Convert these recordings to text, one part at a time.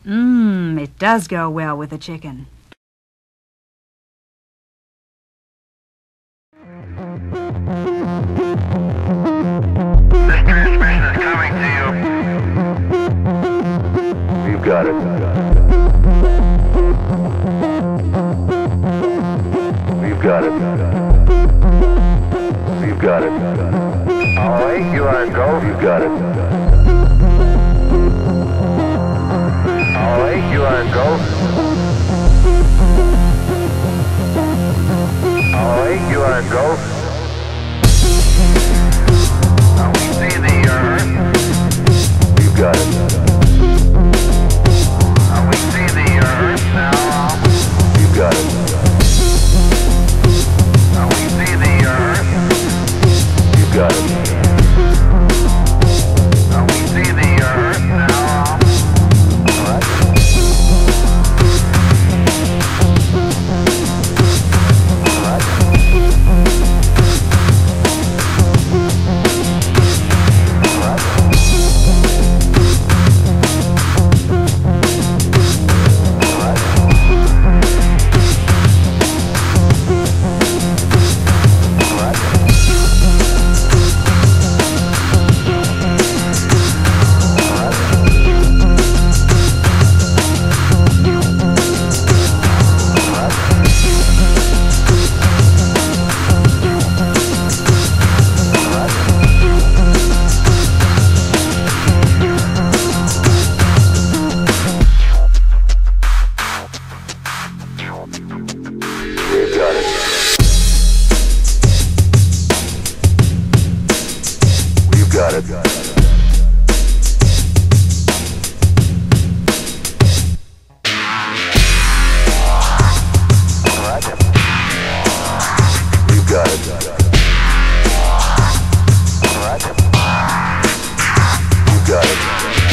It does go well with a chicken. This transmission is coming to you. We've got it. We've got it. We've got it. All right, you are go. We've got it. All right, you are go. All right, you are go. Now we see the Earth. We've got it. Now we see the Earth now. We've got it. Now we see the Earth. We've got it. Now we see the Earth now. All right. All right. All right. Got it. All right. We've got it. All right. We've got it.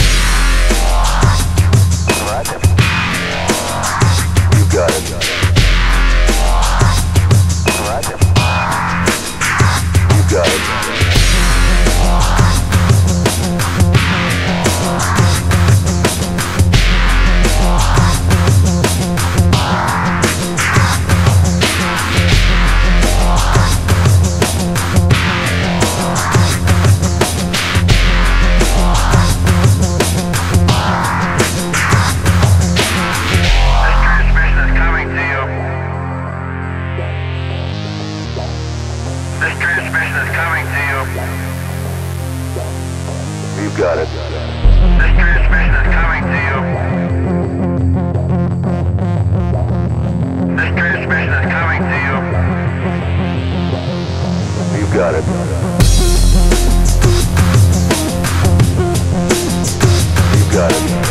All right. We've got it. All right. We've got it. This transmission is coming to you. We've got it. This transmission is coming to you. This transmission is coming to you. We've got it. We've got it.